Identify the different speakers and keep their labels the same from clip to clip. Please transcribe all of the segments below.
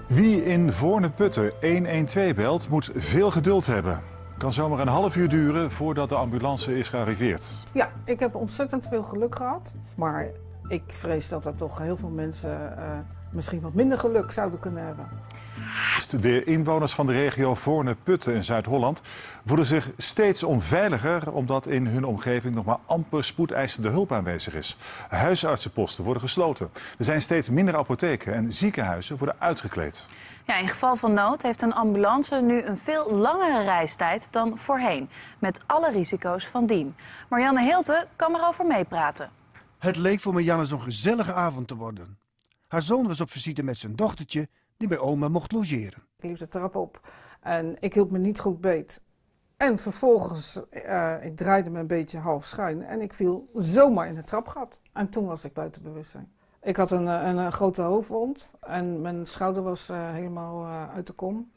Speaker 1: Wie in Voorne-Putten 112 belt, moet veel geduld hebben. Het kan zomaar een half uur duren voordat de ambulance is gearriveerd.
Speaker 2: Ja, ik heb ontzettend veel geluk gehad. Maar ik vrees dat er toch heel veel mensen misschien wat minder geluk zouden kunnen hebben.
Speaker 1: De inwoners van de regio Voorne-Putten in Zuid-Holland voelen zich steeds onveiliger omdat in hun omgeving nog maar amper spoedeisende hulp aanwezig is. Huisartsenposten worden gesloten. Er zijn steeds minder apotheken en ziekenhuizen worden uitgekleed.
Speaker 3: Ja, in geval van nood heeft een ambulance nu een veel langere reistijd dan voorheen. Met alle risico's van dien. Marianne Heelte kan erover meepraten.
Speaker 4: Het leek voor Marianne zo'n gezellige avond te worden. Haar zoon was op visite met zijn dochtertje die bij oma mocht logeren.
Speaker 2: Ik liep de trap op en ik hield me niet goed beet. En vervolgens, ik draaide me een beetje half schuin en ik viel zomaar in het trapgat. En toen was ik buiten bewustzijn. Ik had een grote hoofdwond en mijn schouder was helemaal uit de kom.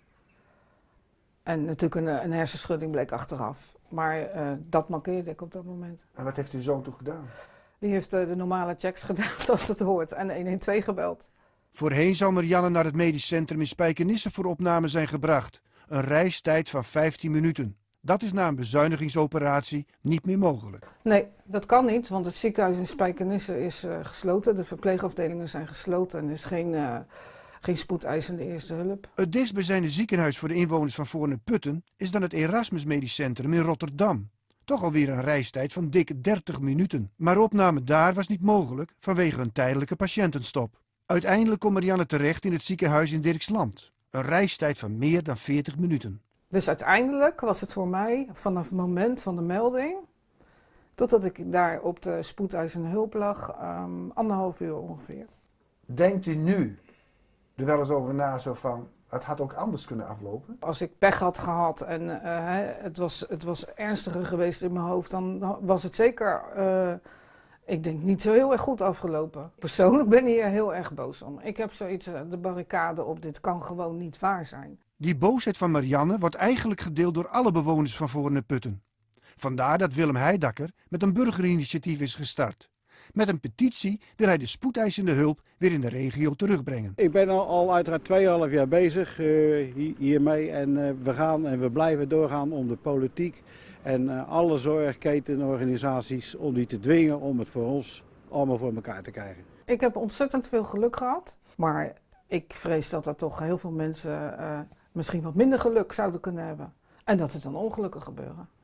Speaker 2: En natuurlijk een hersenschudding bleek achteraf. Maar dat mankeerde ik op dat moment.
Speaker 4: En wat heeft uw zoon toen gedaan?
Speaker 2: Die heeft de normale checks gedaan zoals het hoort en 112 gebeld.
Speaker 4: Voorheen zou Marianne naar het medisch centrum in Spijkenisse voor opname zijn gebracht. Een reistijd van 15 minuten. Dat is na een bezuinigingsoperatie niet meer mogelijk.
Speaker 2: Nee, dat kan niet, want het ziekenhuis in Spijkenisse is gesloten. De verpleegafdelingen zijn gesloten en er is geen spoedeisende eerste hulp.
Speaker 4: Het dichtstbijzijnde ziekenhuis voor de inwoners van Voorne-Putten is dan het Erasmus Medisch Centrum in Rotterdam. Toch alweer een reistijd van dikke 30 minuten. Maar opname daar was niet mogelijk vanwege een tijdelijke patiëntenstop. Uiteindelijk kon Marianne terecht in het ziekenhuis in Dirksland. Een reistijd van meer dan 40 minuten.
Speaker 2: Dus uiteindelijk was het voor mij vanaf het moment van de melding, totdat ik daar op de spoedeisende hulp lag, 1,5 uur ongeveer.
Speaker 4: Denkt u nu er wel eens over na zo van, het had ook anders kunnen aflopen?
Speaker 2: Als ik pech had gehad en het was ernstiger geweest in mijn hoofd, dan was het zeker, ik denk, niet zo heel erg goed afgelopen. Persoonlijk ben ik hier heel erg boos om. Ik heb zoiets, de barricade op, dit kan gewoon niet waar zijn.
Speaker 4: Die boosheid van Marianne wordt eigenlijk gedeeld door alle bewoners van Voorne-Putten. Vandaar dat Willem Heidakker met een burgerinitiatief is gestart. Met een petitie wil hij de spoedeisende hulp weer in de regio terugbrengen.
Speaker 5: Ik ben al uiteraard 2,5 jaar bezig hiermee en we gaan en we blijven doorgaan om de politiek en alle zorgketenorganisaties om die te dwingen om het voor ons allemaal voor elkaar te krijgen.
Speaker 2: Ik heb ontzettend veel geluk gehad, maar ik vrees dat er toch heel veel mensen misschien wat minder geluk zouden kunnen hebben. En dat er dan ongelukken gebeuren.